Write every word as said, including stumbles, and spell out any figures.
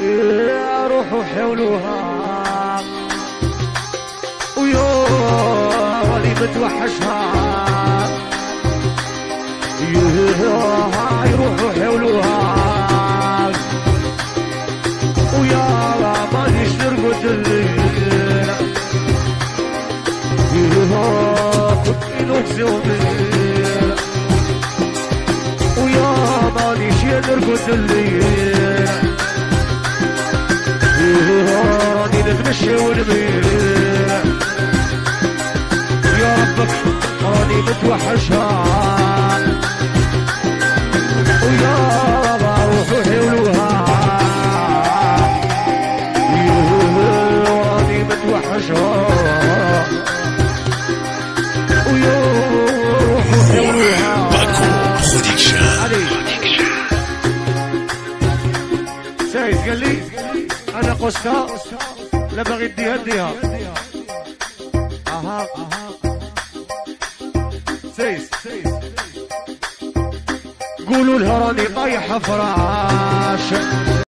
يا روحوا حولوها ويا راني متوحشها يا روحوا حولوها ويا مانيش نرقد الليل يا كنت نفسي وميل ويا مانيش نرقد الليل راني نتمشي ونميل يا ربك راني متوحشها ويا روحوا حولوها راني متوحشها ويا روحوا حولوها. باكو برودكشن. سايس قال لي انا قصتها لا باغي اديها اديها. اها سايس قولوا لها راني طايحه فراش.